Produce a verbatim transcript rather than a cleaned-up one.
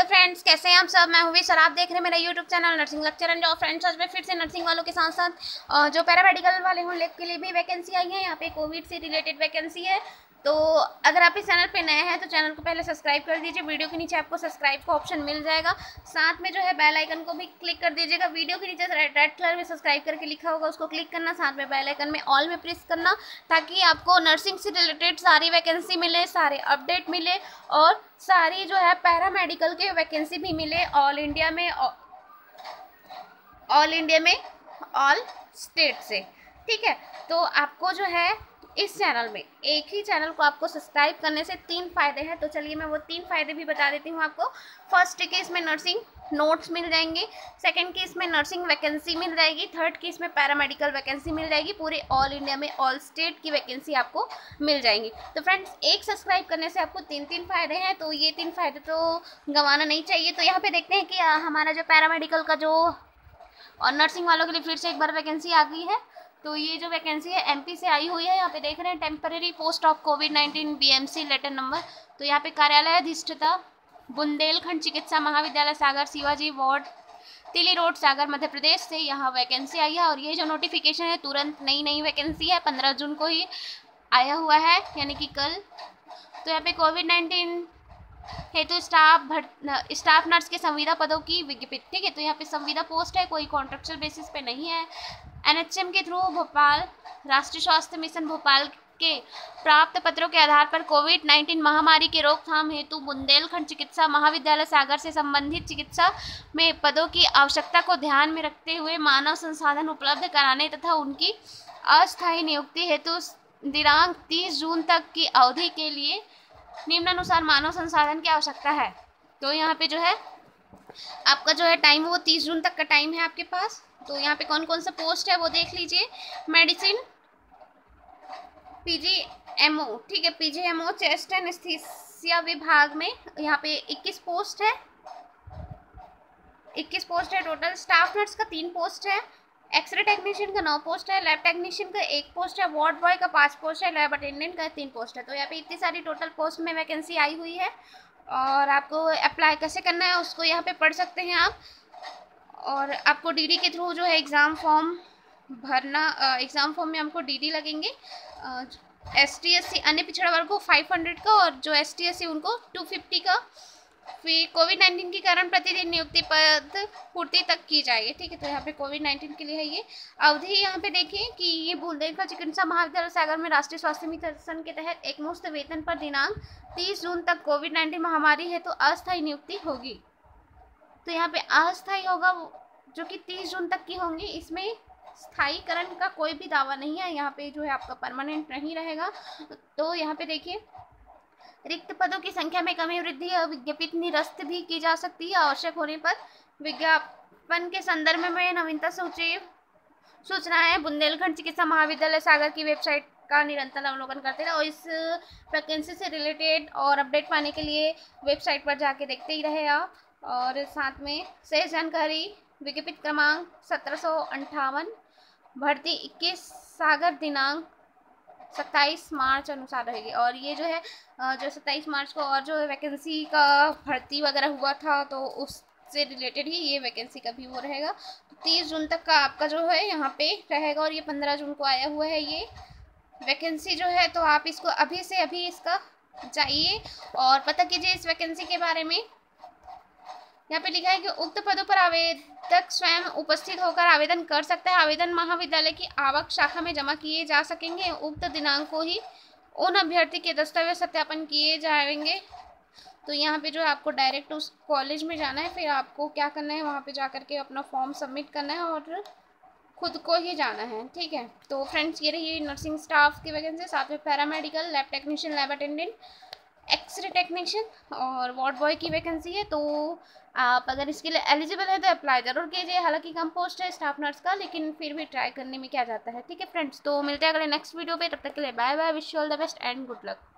Friends, कैसे हैं आप सब। मैं हूँ सर, आप देख रहे हैं मेरा YouTube channel nursing lecture and job. Friends, आज मैं फिर से नर्सिंग वालों के साथ साथ जो पैरामेडिकल वाले हैं उन के लिए भी वैकेंसी आई है। यहाँ पे कोविड से रिलेटेड वैकेंसी है। तो अगर आप इस चैनल पे नए हैं तो चैनल को पहले सब्सक्राइब कर दीजिए। वीडियो के नीचे आपको सब्सक्राइब का ऑप्शन मिल जाएगा। साथ में जो है बेल आइकन को भी क्लिक कर दीजिएगा। वीडियो के नीचे रेड रेड कलर में सब्सक्राइब करके लिखा होगा, उसको क्लिक करना। साथ में बेल आइकन में ऑल में प्रेस करना, ताकि आपको नर्सिंग से रिलेटेड सारी वैकेंसी मिले, सारे अपडेट मिले और सारी जो है पैरामेडिकल के वैकेंसी भी मिले ऑल इंडिया में, ऑल इंडिया में ऑल स्टेट से। ठीक है, तो आपको जो है इस चैनल में, एक ही चैनल को आपको सब्सक्राइब करने से तीन फ़ायदे हैं। तो चलिए मैं वो तीन फ़ायदे भी बता देती हूँ आपको। फर्स्ट के इसमें नर्सिंग नोट्स मिल जाएंगे, सेकंड की इसमें नर्सिंग वैकेंसी मिल जाएगी, थर्ड की इसमें पैरामेडिकल वैकेंसी मिल जाएगी। पूरे ऑल इंडिया में ऑल स्टेट की वैकेंसी आपको मिल जाएंगी। तो फ्रेंड्स, एक सब्सक्राइब करने से आपको तीन तीन फ़ायदे हैं, तो ये तीन फ़ायदे तो गंवाना नहीं चाहिए। तो यहाँ पर देखते हैं कि हमारा जो पैरामेडिकल का जो और नर्सिंग वालों के लिए फिर से एक बार वैकेंसी आ गई है। तो ये जो वैकेंसी है एमपी से आई हुई है। यहाँ पे देख रहे हैं temporary post of Covid nineteen BMC letter number. तो यहाँ पे कार्यालय अधिष्ठता बुंदेलखंड चिकित्सा महाविद्यालय सागर शिवाजी वार्ड तिली रोड सागर मध्य प्रदेश से यहाँ वैकेंसी आई है। और ये जो नोटिफिकेशन है तुरंत नई नई वैकेंसी है, पंद्रह जून को ही आया हुआ है, यानी कि कल। तो यहाँ पे कोविड नाइन्टीन हेतु स्टाफ भर्त स्टाफ नर्स के संविदा पदों की विज्ञप्ति। ठीक है, तो यहाँ पे संविदा पोस्ट है, कोई कॉन्ट्रेक्चुअल बेसिस पे नहीं है। एनएचएम के थ्रू भोपाल राष्ट्रीय स्वास्थ्य मिशन भोपाल के प्राप्त पत्रों के आधार पर कोविड नाइन्टीन महामारी की रोकथाम हेतु बुंदेलखंड चिकित्सा महाविद्यालय सागर से संबंधित चिकित्सा में पदों की आवश्यकता को ध्यान में रखते हुए मानव संसाधन उपलब्ध कराने तथा उनकी अस्थायी नियुक्ति हेतु दिनांक तीस जून तक की अवधि के लिए निम्नानुसार मानव संसाधन की आवश्यकता है। तो यहाँ पे जो है आपका जो है टाइम वो तीस जून तक का टाइम है आपके पास। तो यहाँ पे कौन कौन सा पोस्ट है वो देख लीजिए। मेडिसिन पीजीएमओ, ठीक है, पीजीएमओ चेस्ट एनेस्थीसिया विभाग में यहाँ पे इक्कीस पोस्ट है, इक्कीस पोस्ट है टोटल। स्टाफ नर्स का तीन पोस्ट है, एक्सरे टेक्नीशियन का नौ पोस्ट है, लैब टेक्नीशियन का एक पोस्ट है, वार्ड बॉय का पाँच पोस्ट है, लैब अटेंडेंट का तीन पोस्ट है। तो यहाँ पे इतनी सारी टोटल पोस्ट में वैकेंसी आई हुई है। और आपको अप्लाई कैसे करना है उसको यहाँ पे पढ़ सकते हैं आप। और आपको डीडी के थ्रू जो है एग्ज़ाम फॉर्म भरना, एग्ज़ाम फॉर्म में हमको डीडी लगेंगे। एस टी एस सी अन्य पिछड़ा वर्ग को फाइव हंड्रेड का, और जो एस टी एस सी उनको टू फिफ्टी का। फिर कोविड नाइन्टीन के कारण प्रतिदिन नियुक्ति पद पूर्ति तक की जाएगी। ठीक है, तो यहाँ पे कोविड नाइन्टीन के लिए है ये अवधि। यहाँ पे देखिए कि ये बुंदेलखंड चिकित्सा महाविद्यालय सागर में राष्ट्रीय स्वास्थ्य मिशन के तहत एक मुफ्त वेतन पर दिनांक तीस जून तक कोविड नाइन्टीन महामारी है तो अस्थायी नियुक्ति होगी। तो यहाँ पे अस्थायी होगा जो कि तीस जून तक की होंगी। इसमें स्थायीकरण का कोई भी दावा नहीं है, यहाँ पे जो है आपका परमानेंट नहीं रहेगा। तो यहाँ पे देखिए रिक्त पदों की संख्या में कमी वृद्धि और विज्ञपित निरस्त भी की जा सकती है। आवश्यक होने पर विज्ञापन के संदर्भ में नवीनता सूची सूचनाएं बुंदेलखंड चिकित्सा महाविद्यालय सागर की वेबसाइट का निरंतर अवलोकन करते रहे। और इस वैकेंसी से रिलेटेड और अपडेट पाने के लिए वेबसाइट पर जाके देखते ही रहे आप। और साथ में शेष जानकारी विज्ञपित क्रमांक सत्रह सौ अंठावन भर्ती इक्कीस सागर दिनांक सत्ताईस मार्च अनुसार रहेगी। और ये जो है जो सत्ताईस मार्च को और जो वैकेंसी का भर्ती वगैरह हुआ था तो उससे रिलेटेड ही ये वैकेंसी का भी वो रहेगा। तो तीस जून तक का आपका जो है यहाँ पे रहेगा। और ये पंद्रह जून को आया हुआ है ये वैकेंसी जो है। तो आप इसको अभी से अभी इसका जाइए और पता कीजिए इस वैकेंसी के बारे में। यहाँ पे लिखा है कि उक्त पदों पर आवेदक स्वयं उपस्थित होकर आवेदन कर सकता है। आवेदन महाविद्यालय की आवक शाखा में जमा किए जा सकेंगे। उक्त दिनांक को ही उन अभ्यर्थी के दस्तावेज सत्यापन किए जाएंगे। तो यहाँ पे जो है आपको डायरेक्ट उस कॉलेज में जाना है, फिर आपको क्या करना है वहाँ पे जा करके अपना फॉर्म सबमिट करना है और खुद को ही जाना है। ठीक है, तो फ्रेंड्स ये रही नर्सिंग स्टाफ की वैकेंसी, साथ में paramedical, lab technician, lab attendant, x-ray technician और वार्ड बॉय की वैकेंसी है। तो आप अगर इसके लिए एलिजिबल है तो अप्लाई ज़रूर कीजिए। हालांकि कम पोस्ट है स्टाफ नर्स का, लेकिन फिर भी ट्राई करने में क्या जाता है। ठीक है फ्रेंड्स, तो मिलते हैं अगले नेक्स्ट वीडियो पे। तब तक के लिए bye bye, wish you all the best and good luck.